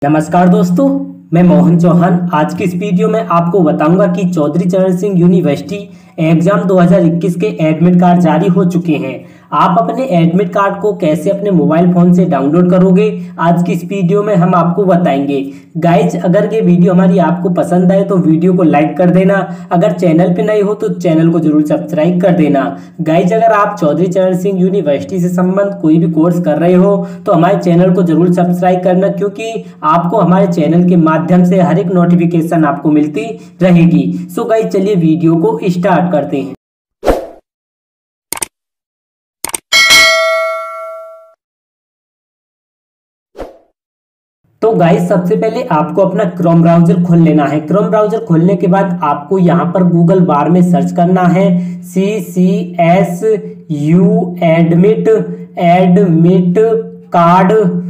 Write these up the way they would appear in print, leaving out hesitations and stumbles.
नमस्कार दोस्तों, मैं मोहन चौहान। आज की इस वीडियो में आपको बताऊंगा कि चौधरी चरण सिंह यूनिवर्सिटी एग्जाम 2021 के एडमिट कार्ड जारी हो चुके हैं। आप अपने एडमिट कार्ड को कैसे अपने मोबाइल फोन से डाउनलोड करोगे, आज की इस वीडियो में हम आपको बताएंगे। गाइज, अगर ये वीडियो हमारी आपको पसंद आए तो वीडियो को लाइक कर देना। अगर चैनल पे नए हो तो चैनल को जरूर सब्सक्राइब कर देना। गाइज, अगर आप चौधरी चरण सिंह यूनिवर्सिटी से संबंध कोई भी कोर्स कर रहे हो तो हमारे चैनल को जरूर सब्सक्राइब करना, क्योंकि आपको हमारे चैनल के माध्यम से हर एक नोटिफिकेशन आपको मिलती रहेगी। सो गाइज, चलिए वीडियो को स्टार्ट करते हैं। तो गाइस, सबसे पहले आपको अपना क्रोम ब्राउजर खोल लेना है। क्रोम ब्राउजर खोलने के बाद आपको यहाँ पर गूगल बार में सर्च करना है CCSU एडमिट कार्ड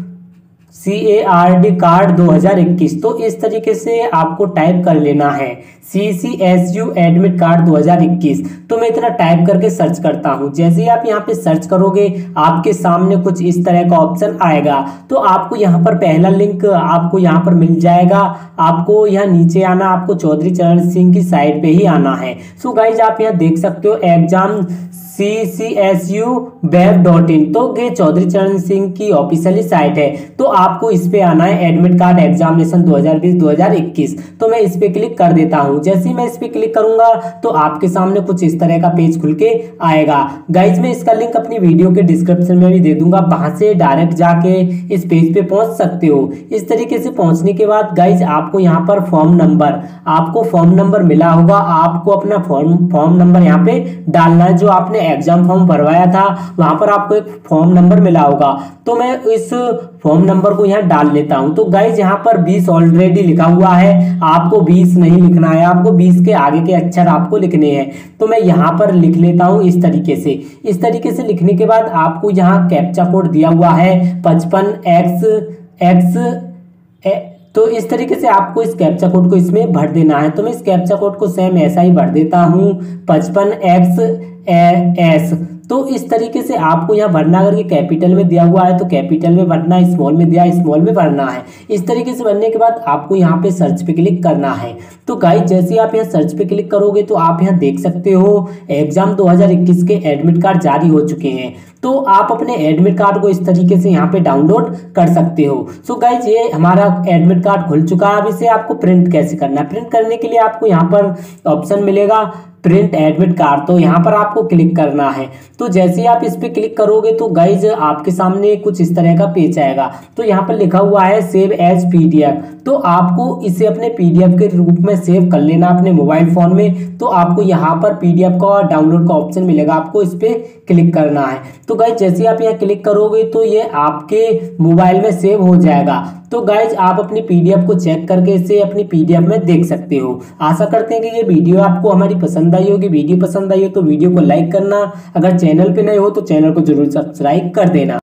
कार्ड 2021। तो इस तरीके से आपको टाइप कर लेना है CCSU एडमिट कार्ड 2021। तो मैं इतना टाइप करके सर्च करता हूं। जैसे ही आप यहाँ पे सर्च करोगे आपके सामने कुछ इस तरह का ऑप्शन आएगा। तो आपको यहाँ पर पहला लिंक आपको यहाँ पर मिल जाएगा। आपको यहाँ नीचे आना, आपको चौधरी चरण सिंह की साइट पे ही आना है। सो गाइज, आप यहाँ देख सकते हो एग्जाम CCSUweb.in। तो ये चौधरी चरण सिंह की ऑफिशियली साइट है। तो आपको इस पे आना है, एडमिट कार्ड एग्जामिनेशन 2020-2021। तो मैं इस पे क्लिक कर देता हूं। जैसे ही मैं इस पे क्लिक करूंगा तो आपके सामने कुछ इस तरह का पेज खुल के आएगा। गाइज, मैं इसका लिंक अपनी वीडियो के डिस्क्रिप्शन में भी दे दूंगा, वहां से डायरेक्ट जाके इस पेज पे पहुंच सकते हो। इस तरीके से पहुंचने के बाद गाइज, आपको यहाँ पर फॉर्म नंबर मिला होगा। आपको अपना फॉर्म नंबर यहाँ पे डालना है। जो आपने एग्जाम फॉर्म भरवाया था वहां पर आपको एक फॉर्म नंबर मिला होगा। तो मैं इस फॉर्म नंबर को यहाँ डाल लेता हूं। तो गाइज, यहाँ पर 20 ऑलरेडी लिखा हुआ है। आपको 20 नहीं लिखना है, आपको 20 के आगे के अक्षर आपको लिखने हैं। तो मैं यहाँ पर लिख लेता हूं इस तरीके से। इस तरीके से लिखने के बाद आपको यहाँ कैप्चा कोड दिया हुआ है 55XX। तो इस तरीके से आपको इस कैप्चा कोड को इसमें भर देना है। तो मैं इस कैप्चा कोड को सेम ऐसा ही भर देता हूं 55XS। तो इस तरीके से आपको यहाँ भरना, अगर ये कैपिटल में दिया हुआ है तो कैपिटल में भरना, स्मॉल में दिया स्मॉल में भरना है। इस तरीके से भरने के बाद आपको यहाँ पे सर्च पे क्लिक करना है। तो गाइस, जैसे ही आप यहाँ सर्च पे क्लिक करोगे तो आप यहाँ देख सकते हो एग्जाम 2021 के एडमिट कार्ड जारी हो चुके हैं। तो आप अपने एडमिट कार्ड को इस तरीके से यहाँ पे डाउनलोड कर सकते हो। सो गाइज, ये हमारा एडमिट कार्ड खुल चुका है। अब इसे आपको प्रिंट कैसे करना है? प्रिंट करने के लिए आपको यहाँ पर ऑप्शन मिलेगा प्रिंट एडमिट कार्ड। तो यहाँ पर आपको क्लिक करना है। तो जैसे ही आप इस पे क्लिक करोगे तो गाइज, आपके सामने कुछ इस तरह का पेज आएगा। तो यहाँ पर लिखा हुआ है सेव एज PDF। तो आपको इसे अपने PDF के रूप में सेव कर लेना अपने मोबाइल फोन में। तो आपको यहाँ पर PDF का डाउनलोड का ऑप्शन मिलेगा, आपको इस पे क्लिक करना है। तो गाइज, जैसे ही आप यहाँ क्लिक करोगे तो ये आपके मोबाइल में सेव हो जाएगा। तो गाइज, आप अपनी PDF को चेक करके इसे अपनी PDF में देख सकते हो। आशा करते हैं कि ये वीडियो आपको हमारी पसंद आई होगी। वीडियो पसंद आई हो तो वीडियो को लाइक करना। अगर चैनल पे नए हो तो चैनल को जरूर सब्सक्राइब कर देना।